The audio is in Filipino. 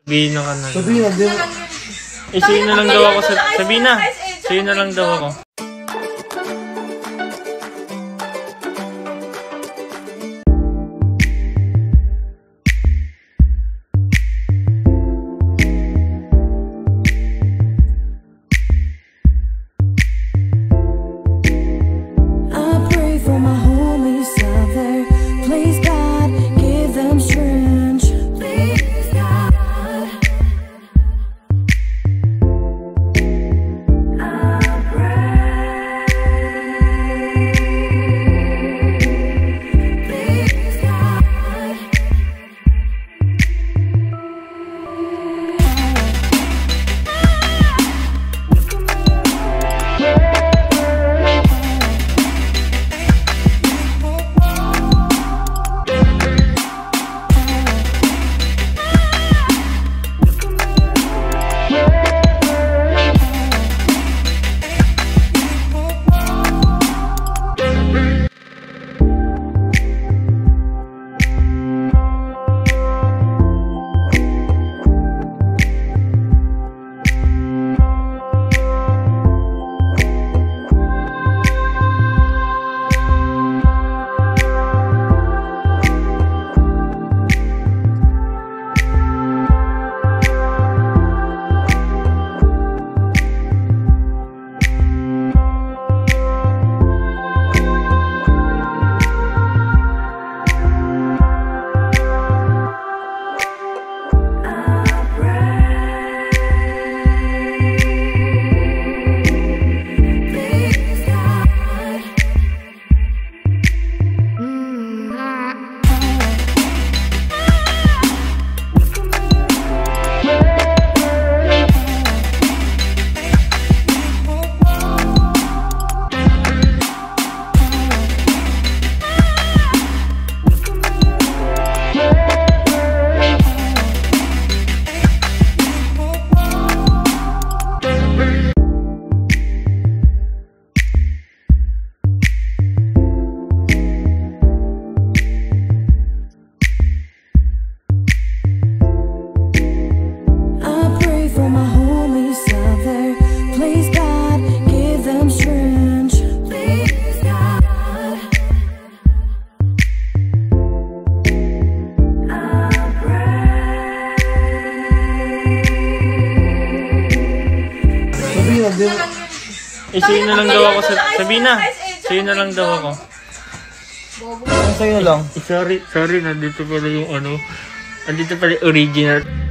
Sabihin na ka na. Sabihin na, di mo. Sa'yo na lang daw ako. Sabihin na. Sa'yo na lang daw ako. Sa'yo na lang daw ako. Sabihin na. Sa'yo na lang daw ako. Sa'yo na lang. Sorry, nandito pala yung ano. Nandito pala yung original.